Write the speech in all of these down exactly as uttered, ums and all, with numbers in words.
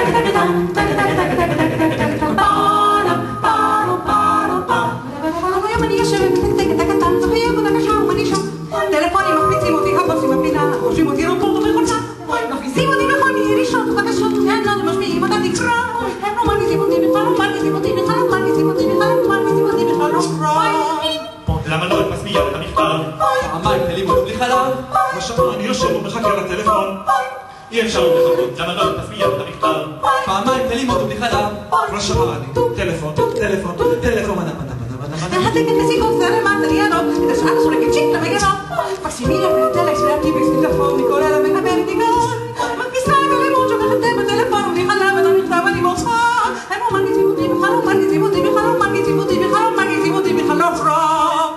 היום אני יושבת מתקתקת הקטן, זוכי עבודה קשה ומני שם. טלפונים מחפיצים אותי, הבוסים בפינה, חושבים אותי רפורט ובחולצה. מפיסים אותי בכל מיני רישות ובקשות, הם לא משמיעים אותה תקרא. הם לא מרגיזים אותי בכלל, לא מרגיזים אותי בכלל, לא מרגיזים אותי בכלל, לא מרגיזים אותי בכלל, לא קרא. למה לא תסמיע את המכתב? פעמיים כלים עלו בלי חלב. ושם אני יושב ומחכה לטלפון. אי אפשר לחכות, למה לא תסמיע את המכתב? פעמיים כלים עלו בלי חלב. כבר שעה אני, טלפון, טלפון, טלפון, מנה, מנה, מנה, מנה. התקת מסיבות זרמת עליינות, את השעה שולקת צ'יק למגנות. מקסימי לפרט אליי סלאפי בסביטפון, מכל אלה מדבר דיגון. מדפיסה את הלימוד שמחתה בטלפון, בלי חלב את המכתב אני מוחה. הם לא מרגיזים אותי בכלל, לא מרגיזים אותי בכלל, לא מרגיזים אותי בכלל, לא מרגיזים אותי בכלל, לא קרא.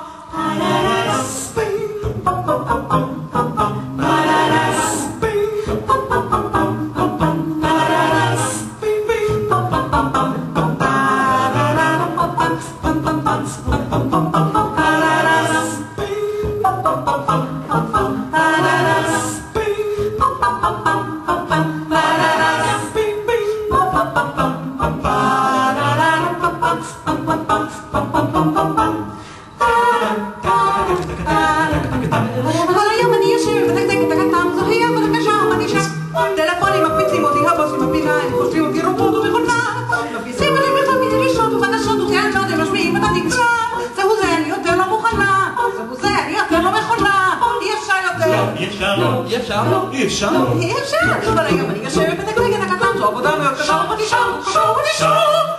אבל היום אני יושבת מתקתקת הקטן, זוכי עבודה קשה ומני שם. טלפונים מקפיצים אותי, הבוסים בפינה, הם חושבים אותי רפורט ובחולצה. מפיסים אותי בכל מיני רישות ובקשות, וטענות הם משמיעים את התקרה. זהו זה, אני יותר לא מוכנה. זהו זה, אני יותר לא מכונה. אי אפשר יותר. אי אפשר. אי אפשר. אי אפשר. אי אפשר. אבל היום אני יושבת מתקתקת הקטן, זו עבודה מאוד קשה ומני שם.